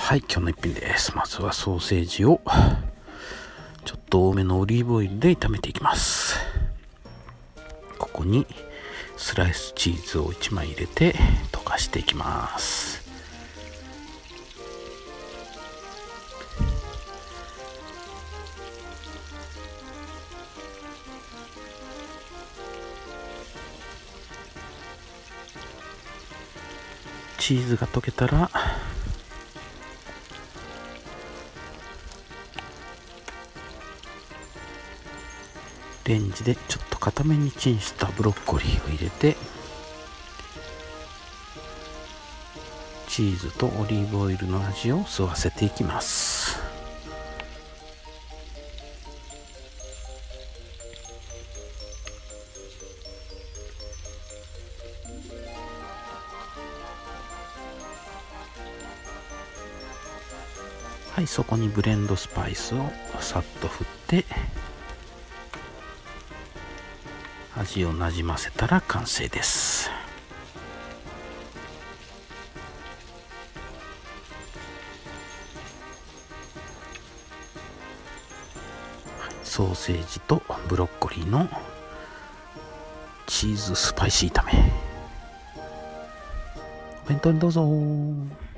はい、今日の一品です。まずはソーセージをちょっと多めのオリーブオイルで炒めていきます。ここにスライスチーズを1枚入れて溶かしていきます。チーズが溶けたらレンジでちょっと固めにチンしたブロッコリーを入れて、チーズとオリーブオイルの味を吸わせていきます。はい、そこにブレンドスパイスをさっと振って味をなじませたら完成です。ソーセージとブロッコリーのチーズスパイシー炒め、お弁当にどうぞ。